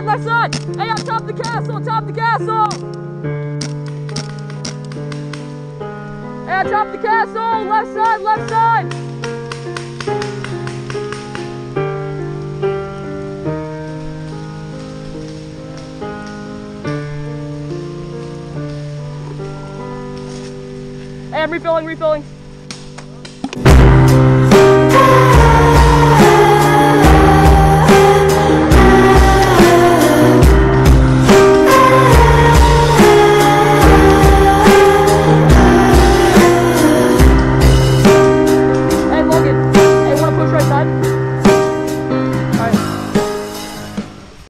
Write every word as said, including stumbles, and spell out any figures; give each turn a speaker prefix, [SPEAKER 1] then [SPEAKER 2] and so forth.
[SPEAKER 1] left side. Hey, on top of the castle, on top of the castle. Hey, on top of the castle, left side, left side. Hey, I'm refilling, refilling.